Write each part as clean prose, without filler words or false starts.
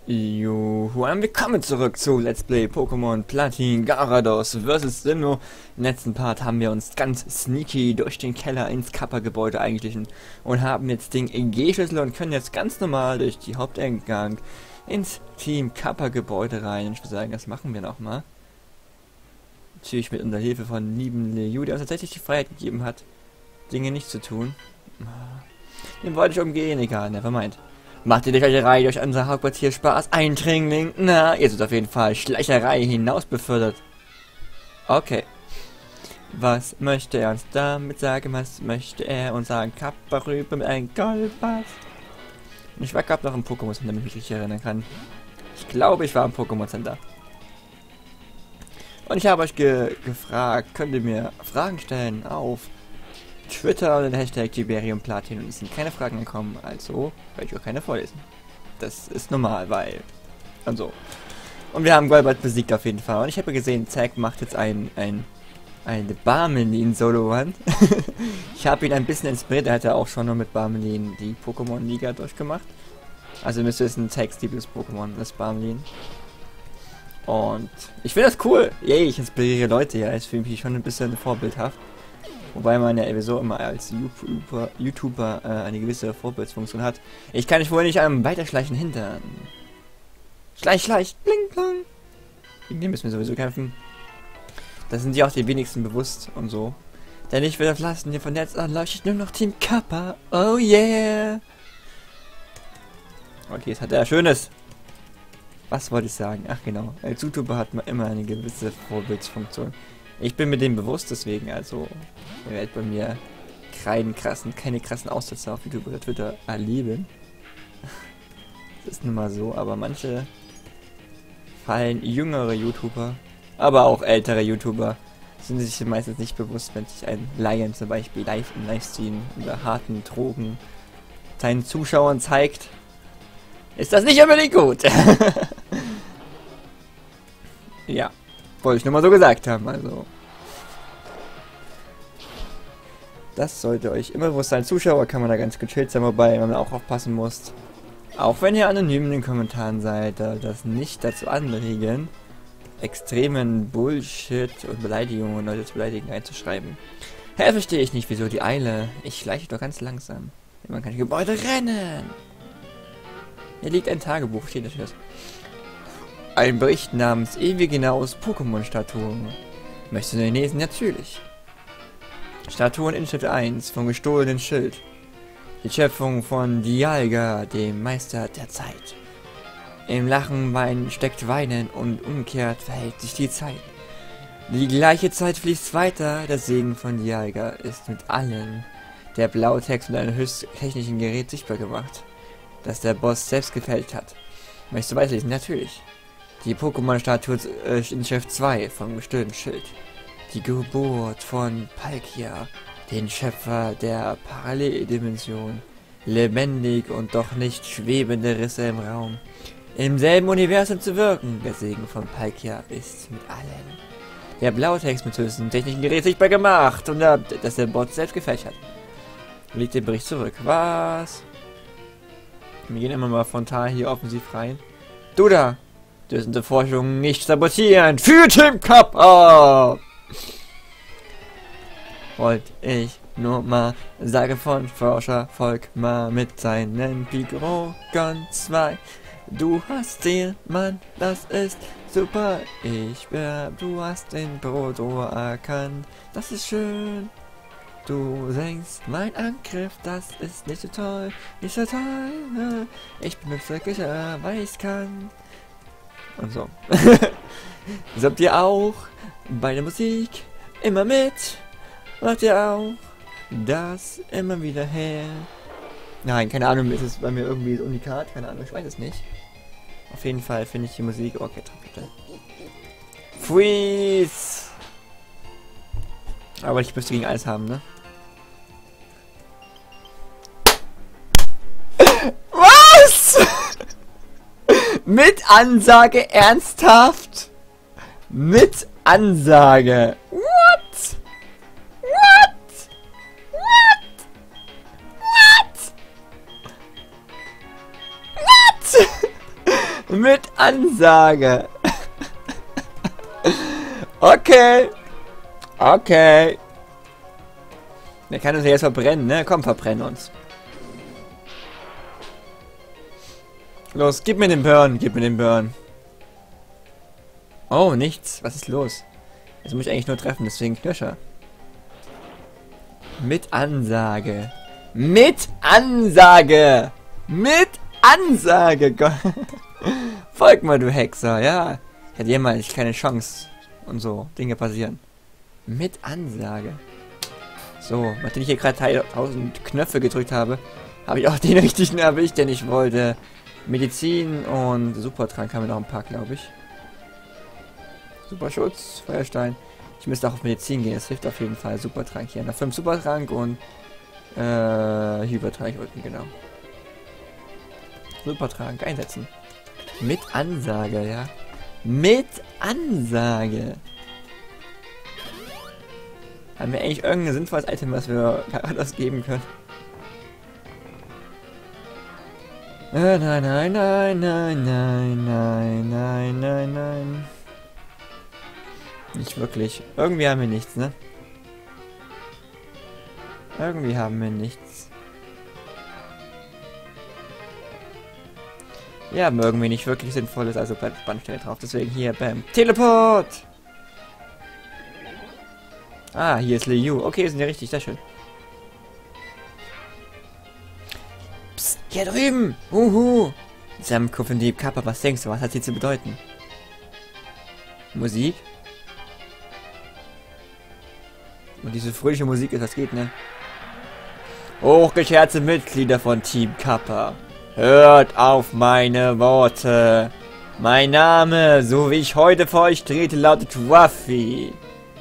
Juhu, und willkommen zurück zu Let's Play Pokémon Platin Gyarados vs. Sinnoh. Im letzten Part haben wir uns ganz sneaky durch den Keller ins Kappa-Gebäude eingeschlichen und haben jetzt den G-Schlüssel und können jetzt ganz normal durch die Haupteingang ins Team Kappa-Gebäude rein. Und ich würde sagen, das machen wir nochmal. Natürlich mit unter Hilfe von lieben Liu, der uns tatsächlich die Freiheit gegeben hat, Dinge nicht zu tun. Den wollte ich umgehen, egal, nevermind. Macht die Schleicherei durch unser Hauptquartier Spaß, Eindringling? Na, ihr seid auf jeden Fall Schleicherei hinaus befördert. Okay. Was möchte er uns damit sagen? Was möchte er uns sagen? Kappa rüber mit einem Goldbass. Ich war gerade noch im Pokémon Center, wenn ich mich richtig erinnern kann. Ich glaube, ich war im Pokémon Center. Und ich habe euch gefragt, könnt ihr mir Fragen stellen auf Twitter oder den Hashtag Tiberium Platin, und es sind keine Fragen gekommen, also werde ich auch keine vorlesen. Das ist normal, weil... und so. Und wir haben Golbat besiegt auf jeden Fall. Und ich habe gesehen, Zack macht jetzt eine Barmelin-Solo-Run. Ich habe ihn ein bisschen inspiriert, er hatte auch schon noch mit Barmelin die Pokémon-Liga durchgemacht. Also müsste es ein Zacks Lieblings-Pokémon, das Barmelin. Und ich finde das cool. Yay, ich inspiriere Leute, ja, ist für mich schon ein bisschen vorbildhaft. Wobei man ja sowieso immer als YouTuber eine gewisse Vorbildsfunktion hat. Ich kann mich wohl nicht am Weiterschleichen hindern. Schleich, bling, bling. Gegen den müssen wir sowieso kämpfen. Das sind ja auch die wenigsten bewusst und so. Denn ich will das lassen, hier von jetzt an leuchtet nur noch Team Kappa. Oh yeah. Okay, jetzt hat er Schönes. Was wollte ich sagen? Ach genau, als YouTuber hat man immer eine gewisse Vorbildsfunktion. Ich bin mir dem bewusst, deswegen, also, ihr werdet bei mir keine krassen Aussätze auf YouTube oder Twitter erleben. Das ist nun mal so, aber manche fallen jüngere YouTuber, aber auch ältere YouTuber, sind sich meistens nicht bewusst, wenn sich ein Lion zum Beispiel live im Livestream unter harten Drogen seinen Zuschauern zeigt. Ist das nicht unbedingt gut? Ja. Wollte ich nur mal so gesagt haben, also. Das sollte euch immer bewusst sein. Zuschauer kann man da ganz gechillt sein, wobei man auch aufpassen muss. Auch wenn ihr anonym in den Kommentaren seid, das nicht dazu anregen, extremen Bullshit und Beleidigungen, Leute zu beleidigen, einzuschreiben. Hä, verstehe ich nicht, wieso die Eile? Ich schleiche doch ganz langsam. Man kann Gebäude rennen. Hier liegt ein Tagebuch, steht das. Ein Bericht namens Ewig hinaus Pokémon-Statuen. Möchtest du den lesen? Natürlich. Statuen in Schritt 1 vom gestohlenen Schild. Die Schöpfung von Dialga, dem Meister der Zeit. Im Lachen steckt Weinen und umgekehrt verhält sich die Zeit. Die gleiche Zeit fließt weiter, der Segen von Dialga ist mit allen. Der Blautext mit einem höchst technischen Gerät sichtbar gemacht, das der Boss selbst gefällt hat. Möchtest du weiterlesen? Natürlich. Die Pokémon-Statue in Schrift 2 vom gestohlenen Schild. Die Geburt von Palkia, den Schöpfer der Paralleldimension. Lebendig und doch nicht schwebende Risse im Raum. Im selben Universum zu wirken. Der Segen von Palkia ist mit allen. Der Blautext mit höchsten technischen Gerät sichtbar gemacht und dass der Bot selbst gefällt hat. Legt den Bericht zurück. Was? Wir gehen immer mal frontal hier offensiv rein. Du da! Dürfen Forschung nicht sabotieren. Für Team Kappa! Wollte ich nur mal sagen von Forscher Volkmar mit seinen Pigrogon 2. Du hast den Mann, das ist super. Du hast den Proto erkannt. Das ist schön. Du senkst mein Angriff, das ist nicht so toll. Nicht so toll. Ich benutze Gitter, weil ich's kann. Und so. Das habt ihr auch bei der Musik immer mit. Macht ihr auch das immer wieder her. Nein, keine Ahnung, ist es bei mir irgendwie so unikat? Keine Ahnung, ich weiß es nicht. Auf jeden Fall finde ich die Musik... Okay, bitte. Freeze! Aber ich müsste gegen alles haben, ne? Was? Mit Ansage, ernsthaft? Mit Ansage. What? What? What? What? What? Mit Ansage. Okay. Okay. Der kann uns ja jetzt verbrennen, ne? Komm, verbrenn uns. Los, gib mir den Burn, gib mir den Burn. Oh, nichts. Was ist los? Jetzt muss ich eigentlich nur treffen, deswegen Knöscher. Mit Ansage. Mit Ansage. Mit Ansage. Gott. Folg mal, du Hexer, ja. Ich hatte jemals keine Chance. Und so, Dinge passieren. Mit Ansage. So, nachdem ich hier gerade 1000 Knöpfe gedrückt habe, habe ich auch den richtigen erwischt, den ich wollte. Medizin und Supertrank haben wir noch ein paar, glaube ich. Superschutz, Feuerstein. Ich müsste auch auf Medizin gehen, das hilft auf jeden Fall. Supertrank hier. Noch 5 Supertrank und Hypertrank unten, genau. Supertrank einsetzen. Mit Ansage, ja. Mit Ansage. Haben wir eigentlich irgendein sinnvolles Item, was wir Karados geben können? Nein, nein, nein, nein, nein, nein, nein, nein, nein. Nicht wirklich. Irgendwie haben wir nichts, ne? Irgendwie haben wir nichts. Wir haben irgendwie nicht wirklich Sinnvolles, also bleibt spannend schnell drauf. Deswegen hier, bam. Teleport! Ah, hier ist Liu. Okay, sind ja richtig, sehr schön. Psst, hier drüben! Samko von Deep Kappa, was denkst du, was hat sie zu bedeuten? Musik? Und diese fröhliche Musik ist, was geht, ne? Hochgeschätzte Mitglieder von Team Kappa, hört auf meine Worte. Mein Name, so wie ich heute vor euch trete, lautet Ruffy.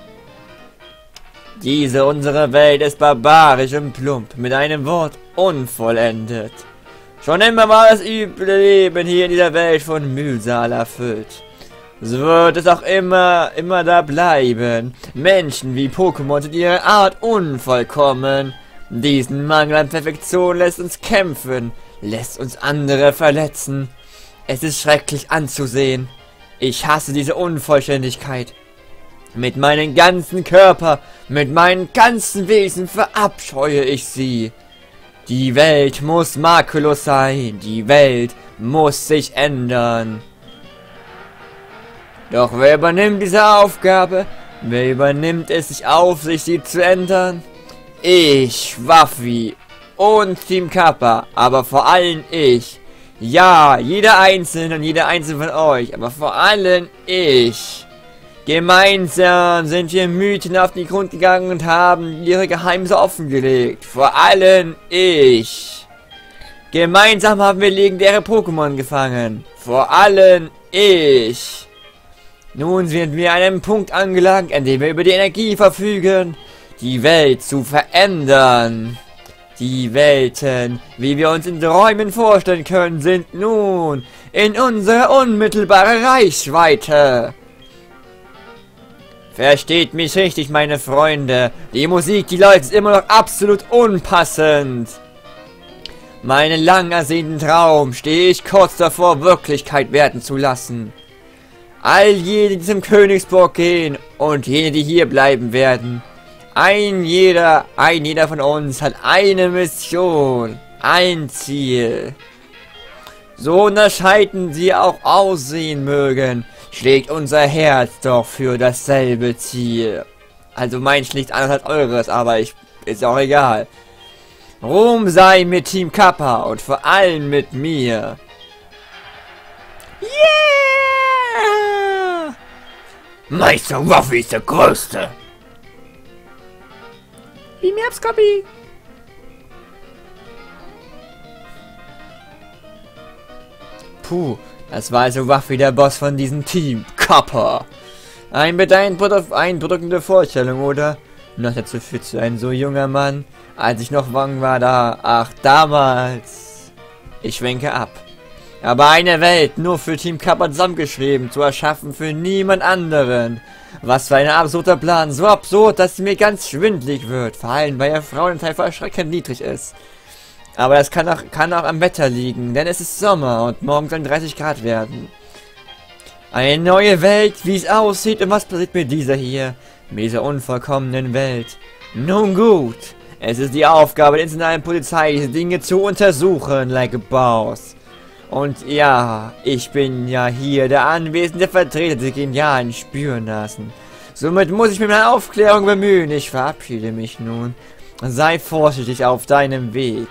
Diese unsere Welt ist barbarisch und plump, mit einem Wort unvollendet. Schon immer war das üble Leben hier in dieser Welt von Mühsal erfüllt. So wird es auch immer da bleiben. Menschen wie Pokémon sind ihre Art unvollkommen. Diesen Mangel an Perfektion lässt uns kämpfen, lässt uns andere verletzen. Es ist schrecklich anzusehen. Ich hasse diese Unvollständigkeit. Mit meinem ganzen Körper, mit meinem ganzen Wesen verabscheue ich sie. Die Welt muss makellos sein, die Welt muss sich ändern. Doch wer übernimmt diese Aufgabe? Wer übernimmt es sich auf, sich sie zu ändern? Ich, Ruffy und Team Kappa, aber vor allem ich. Ja, jeder Einzelne und jeder Einzelne von euch, aber vor allem ich. Gemeinsam sind wir Mythen auf den Grund gegangen und haben ihre Geheimnisse offengelegt. Vor allem ich. Gemeinsam haben wir legendäre Pokémon gefangen. Vor allem ich. Nun sind wir an einem Punkt angelangt, an dem wir über die Energie verfügen, die Welt zu verändern. Die Welten, wie wir uns in Träumen vorstellen können, sind nun in unserer unmittelbaren Reichweite. Versteht mich richtig, meine Freunde. Die Musik, die Leute, ist immer noch absolut unpassend. Meinen lang ersehnten Traum stehe ich kurz davor, Wirklichkeit werden zu lassen. All jene, die zum Königsburg gehen und jene, die hier bleiben werden. Ein jeder von uns hat eine Mission, ein Ziel. So unterscheiden sie auch aussehen mögen, schlägt unser Herz doch für dasselbe Ziel. Also mein schlägt anders als eures, aber ist auch egal. Ruhm sei mit Team Kappa und vor allem mit mir. Yeah! Meister Ruffy ist der Größte. Wie mir ab's Copy. Puh, das war also Ruffy, der Boss von diesem Team Kappa. Eine beeindruckende Vorstellung, oder? Noch dazu für ein so junger Mann, als ich noch Wang war da. Ach, damals. Ich schwenke ab. Aber eine Welt nur für Team Kappa zusammengeschrieben, zu erschaffen für niemand anderen. Was für ein absurder Plan, so absurd, dass es mir ganz schwindlig wird, vor allem weil der Frauenanteil erschreckend niedrig ist. Aber das kann auch am Wetter liegen, denn es ist Sommer und morgen sollen 30 Grad werden. Eine neue Welt, wie es aussieht und was passiert mit dieser hier, mit dieser unvollkommenen Welt. Nun gut, es ist die Aufgabe der internationalen Polizei, diese Dinge zu untersuchen, like a boss. Und ja, ich bin ja hier der anwesende Vertreter der genialen Spürnasen. Somit muss ich mich um eine Aufklärung bemühen. Ich verabschiede mich nun. Sei vorsichtig auf deinem Weg.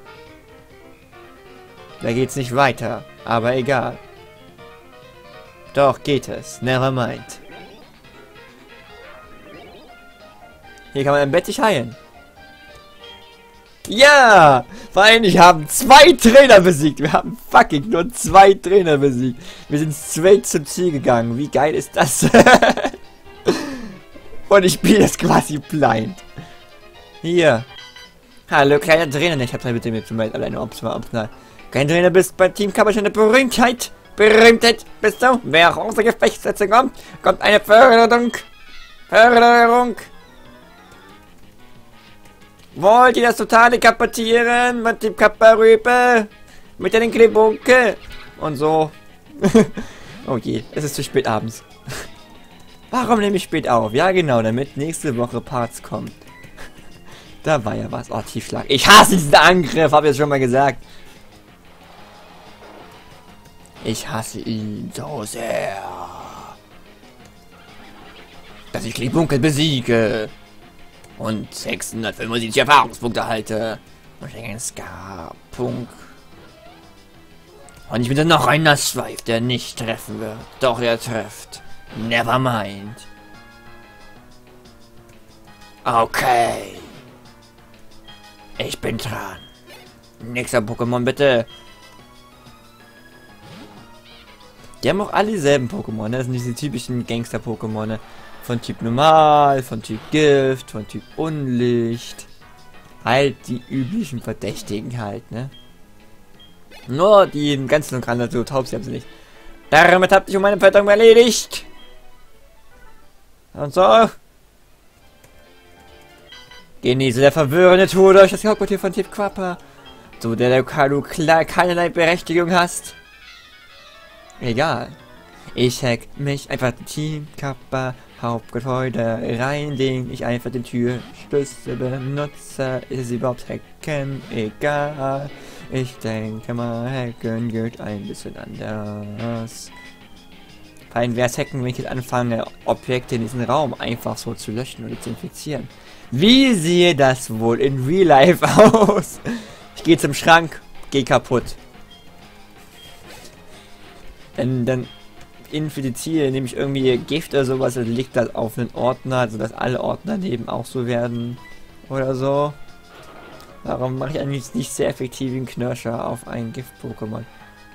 Da geht's nicht weiter, aber egal. Doch geht es, never mind. Hier kann man im Bett sich heilen. Ja! Vor allem, wir haben 2 Trainer besiegt. Wir haben fucking nur 2 Trainer besiegt. Wir sind straight zum Ziel gegangen. Wie geil ist das? Und ich spiele das quasi blind. Hier. Hallo, kleiner Trainer. Ich hab's bitte mit zum Beispiel alleine optional. Kein Trainer bist bei Team Kappa schon eine Berühmtheit. Berühmtheit bist du. Wer auch außer Gefechtssätze kommt, kommt eine Förderung. Förderung. Wollt ihr das Totale kapuzieren? Mit dem Kappa-Rübe? Mit den Klebunke? Und so. Oh je, es ist zu spät abends. Warum nehme ich spät auf? Ja genau, damit nächste Woche Parts kommt. Da war ja was. Oh, Tiefschlag. Ich hasse diesen Angriff, hab ich es schon mal gesagt. Ich hasse ihn so sehr. Dass ich Klebunke besiege. Und 675 Erfahrungspunkte erhalte. Und einen Ska-Punkt. Und ich bin dann noch ein Nassschweif, der nicht treffen wird. Doch er trifft. Never mind. Okay. Ich bin dran. Nächster Pokémon bitte. Die haben auch alle dieselben Pokémon. Das sind diese typischen Gangster-Pokémon. Von Typ Normal, von Typ Gift, von Typ Unlicht. Halt die üblichen Verdächtigen halt, ne? Nur die im ganzen Lokal so taub sie haben sie nicht. Damit habt ihr um meine Verteidigung erledigt. Und so. Genieße der verwirrende Tour durch das Hauptquartier von Typ Quappa. So der du keinerlei Berechtigung hast. Egal. Ich hack mich einfach den Team Kappa Hauptgebäude rein, den ich einfach den Türschlüssel benutze. Ist es überhaupt hacken? Egal. Ich denke mal, hacken geht ein bisschen anders. Vor allem wäre es hacken, wenn ich jetzt anfange, Objekte in diesem Raum einfach so zu löschen oder zu infizieren. Wie sehe das wohl in Real Life aus? Ich gehe zum Schrank, gehe kaputt. Dann infiziere, nehme ich irgendwie Gift oder sowas und legt das auf einen Ordner, sodass alle Ordner neben auch so werden. Oder so. Warum mache ich eigentlich nicht sehr effektiven Knirscher auf ein Gift-Pokémon?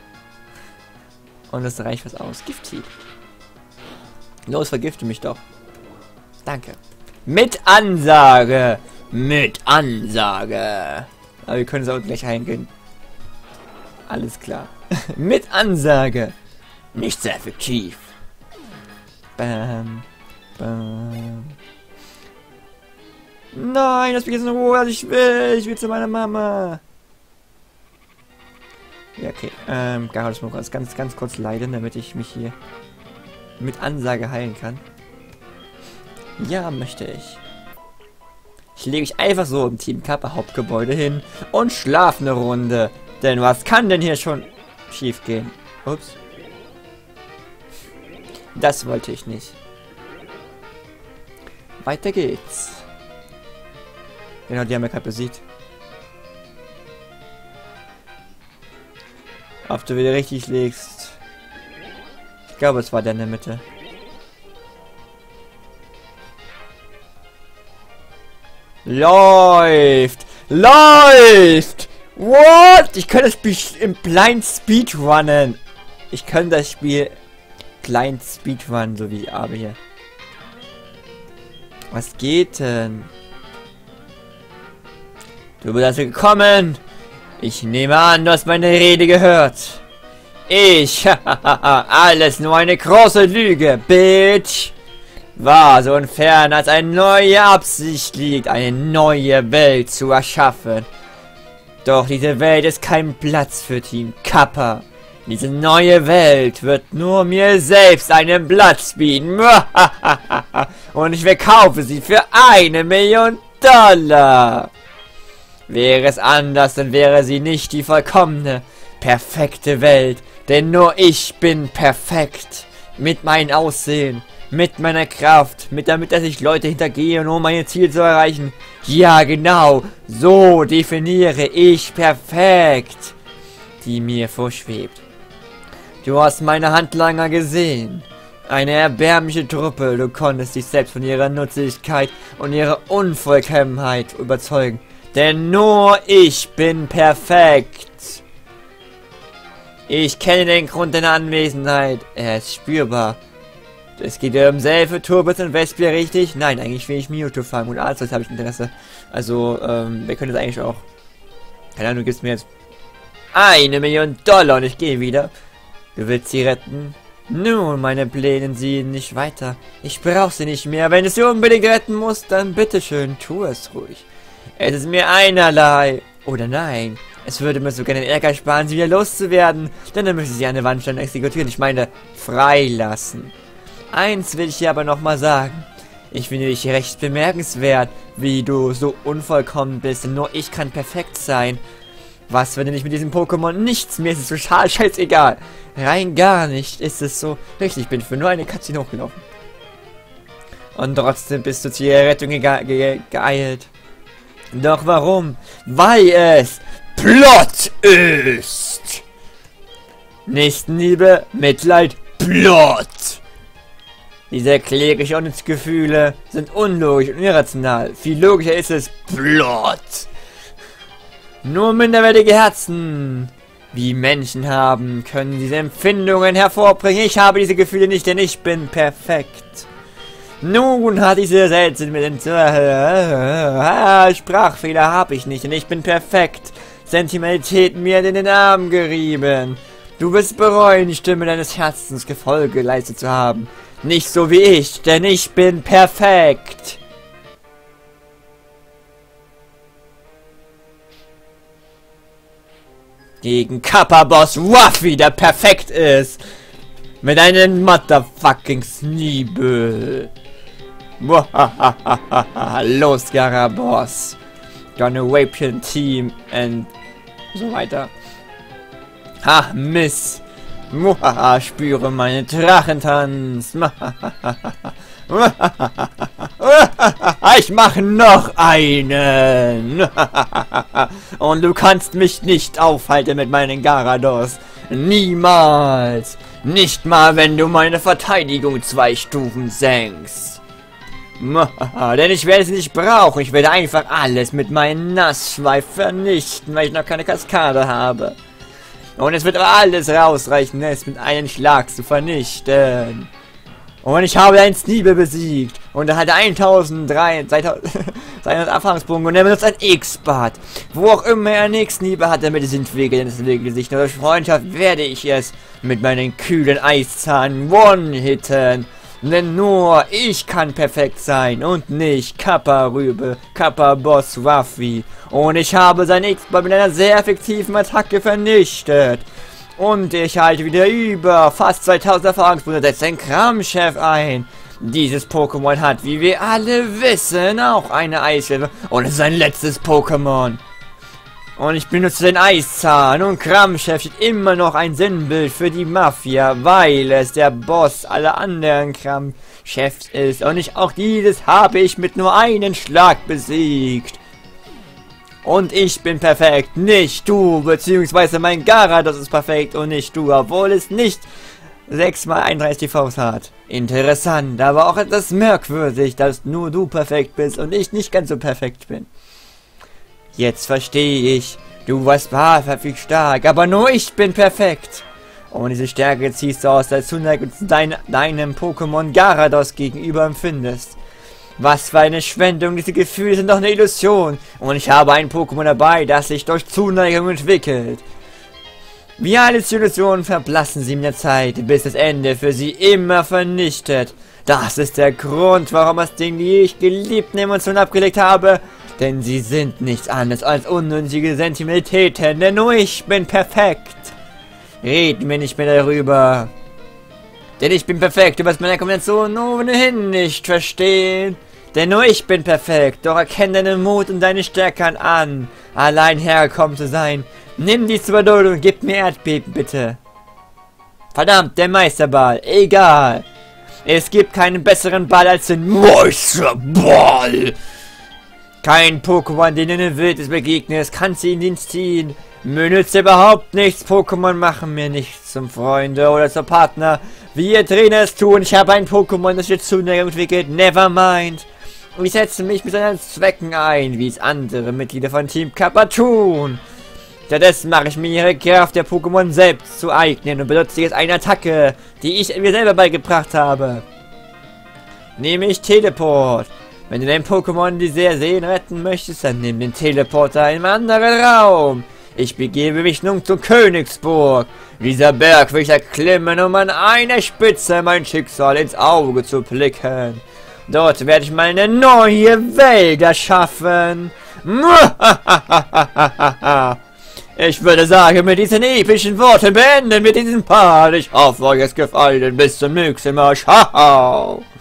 Und das reicht was aus. Gift-Hieb. Los, vergifte mich doch. Danke. Mit Ansage! Mit Ansage! Aber wir können es auch gleich eingehen. Alles klar. Mit Ansage! Nicht sehr effektiv. Bam. Bam. Nein, lass mich jetzt in Ruhe, was ich will. Ich will zu meiner Mama. Ja, okay. Gyarados muss ganz kurz leiden, damit ich mich hier mit Ansage heilen kann. Ja, möchte ich. Ich lege mich einfach so im Team Kappa Hauptgebäude hin und schlafe eine Runde. Denn was kann denn hier schon schief gehen? Ups. Das wollte ich nicht. Weiter geht's. Genau, die haben wir gerade besiegt. Ob du wieder richtig legst. Ich glaube, es war der in der Mitte. Läuft! Läuft! What? Ich kann das Spiel im Blind Speedrunnen. Ich kann das Spiel Blind Speedrun, so wie aber hier. Was geht denn? Du bist also gekommen. Ich nehme an, du hast meine Rede gehört. Ich, alles nur eine große Lüge, Bitch. War so entfernt, als eine neue Absicht liegt, eine neue Welt zu erschaffen. Doch diese Welt ist kein Platz für Team Kappa. Diese neue Welt wird nur mir selbst einen Platz bieten. Und ich verkaufe sie für $1.000.000. Wäre es anders, dann wäre sie nicht die vollkommene, perfekte Welt. Denn nur ich bin perfekt. Mit meinem Aussehen, mit meiner Kraft, damit dass ich Leute hintergehe, um meine Ziele zu erreichen. Ja, genau, so definiere ich perfekt, die mir vorschwebt. Du hast meine Handlanger gesehen. Eine erbärmliche Truppe, du konntest dich selbst von ihrer Nutzlosigkeit und ihrer Unvollkommenheit überzeugen. Denn nur ich bin perfekt. Ich kenne den Grund deiner Anwesenheit. Er ist spürbar. Es geht ja um Selfe, Turbis und Vespia, richtig? Nein, eigentlich will ich Mewtwo fangen und Arceus habe ich Interesse. Also, wir können das eigentlich auch. Keine Ahnung, du gibst mir jetzt $1.000.000 und ich gehe wieder. Du willst sie retten? Nun, meine Pläne sehen nicht weiter. Ich brauche sie nicht mehr. Wenn du sie unbedingt retten musst, dann bitteschön, tu es ruhig. Es ist mir einerlei. Oder nein. Es würde mir sogar den Ärger sparen, sie wieder loszuwerden. Denn dann müsste sie an der Wand stellen exekutieren. Ich meine, freilassen. Eins will ich hier aber nochmal sagen. Ich finde dich recht bemerkenswert, wie du so unvollkommen bist. Denn nur ich kann perfekt sein. Was, wenn du nicht mit diesem Pokémon nichts mehr? Es ist total scheißegal. Rein gar nicht ist es so. Richtig, ich bin für nur eine Katze hochgelaufen. Und trotzdem bist du zu ihrer Rettung geeilt. Doch warum? Weil es Plot ist. Nächstenliebe, Mitleid, Plot. Diese kläglichen Ungefühle sind unlogisch und irrational. Viel logischer ist es Plot. Nur minderwertige Herzen, wie Menschen haben, können diese Empfindungen hervorbringen. Ich habe diese Gefühle nicht, denn ich bin perfekt. Nun hat diese Seltsam mit den Sprachfehler habe ich nicht, denn ich bin perfekt. Sentimentalität mir in den Arm gerieben. Du wirst bereuen, die Stimme deines Herzens Gefolge geleistet zu haben. Nicht so wie ich, denn ich bin perfekt. Gegen Kappa-Boss Ruffy, der perfekt ist. Mit einem Motherfucking Sneebel. Los, Garaboss. Gonna rape your team and so weiter. Ha, Miss. Spüre meinen Drachentanz. Ich mache noch einen. Und du kannst mich nicht aufhalten mit meinen Garados. Niemals. Nicht mal, wenn du meine Verteidigung 2 Stufen senkst. Denn ich werde es nicht brauchen. Ich werde einfach alles mit meinem Nassschweif vernichten, weil ich noch keine Kaskade habe. Und es wird alles rausreichen, es mit einem Schlag zu vernichten. Und ich habe einen Sneebel besiegt. Und er hatte 1300 Erfahrungspunkte. Und er benutzt ein X-Bad. Wo auch immer er einen Sneebel hat, damit sind Wege ins Gesicht. Durch Freundschaft werde ich es mit meinen kühlen Eiszahn one-hitten. Denn nur ich kann perfekt sein und nicht Kappa-Rübe, Kappa-Boss Ruffy. Und ich habe sein X-Bad mit einer sehr effektiven Attacke vernichtet. Und ich halte wieder über fast 2000 Erfahrungspunkte, setzt ein Kramchef ein. Dieses Pokémon hat, wie wir alle wissen, auch eine Eisschwelle. Und es ist sein letztes Pokémon. Und ich benutze den Eiszahn und Kramchef ist immer noch ein Sinnbild für die Mafia, weil es der Boss aller anderen Kramchefs ist. Und auch dieses habe ich mit nur einem Schlag besiegt. Und ich bin perfekt, nicht du, beziehungsweise mein Garados ist perfekt und nicht du, obwohl es nicht 6x31 TVs hat. Interessant, aber auch etwas merkwürdig, dass nur du perfekt bist und ich nicht ganz so perfekt bin. Jetzt verstehe ich, du warst wahrhaftig stark, aber nur ich bin perfekt. Und diese Stärke ziehst du aus der Zuneigung zu deinem Pokémon Garados gegenüber empfindest. Was für eine Schwendung, diese Gefühle sind doch eine Illusion. Und ich habe ein Pokémon dabei, das sich durch Zuneigung entwickelt. Wie alle Illusionen verblassen sie mit der Zeit, bis das Ende für sie immer vernichtet. Das ist der Grund, warum das Ding, die ich geliebten Emotionen abgelegt habe, Denn sie sind nichts anderes als unnötige Sentimentalitäten, denn nur ich bin perfekt. Reden wir nicht mehr darüber. Denn ich bin perfekt, du wirst meine Kombination ohnehin nicht verstehen. Denn nur ich bin perfekt, doch erkenn deinen Mut und deine Stärke an, allein hergekommen zu sein. Nimm dies zur Beduldung und gib mir Erdbeben, bitte. Verdammt, der Meisterball, egal. Es gibt keinen besseren Ball als den Meisterball. Kein Pokémon, den du in den Wildnis begegnest, kannst du in Dienst ziehen. Mir nützt überhaupt nichts. Pokémon machen mir nichts zum Freunde oder zum Partner. Wie ihr Trainer es tun. Ich habe ein Pokémon, das jetzt Zuneigung entwickelt. Nevermind. Und ich setze mich mit seinen Zwecken ein, wie es andere Mitglieder von Team Kappa tun. Stattdessen mache ich mir ihre Kraft der Pokémon selbst zu eignen und benutze jetzt eine Attacke, die ich mir selber beigebracht habe. Nämlich Teleport. Wenn du dein Pokémon die Seen retten möchtest, dann nimm den Teleporter in einem anderen Raum. Ich begebe mich nun zur Königsburg. Dieser Berg will ich erklimmen, um an einer Spitze mein Schicksal ins Auge zu blicken. Dort werde ich mal eine neue Welt erschaffen. Ich würde sagen, mit diesen epischen Worten beenden wir diesen Part. Ich hoffe, euch ist gefallen. Bis zum nächsten Mal. Ciao.